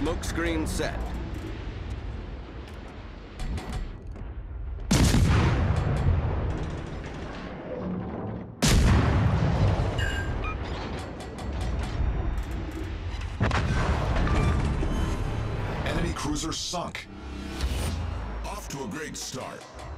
Smoke screen set. Enemy cruiser sunk. Off to a great start.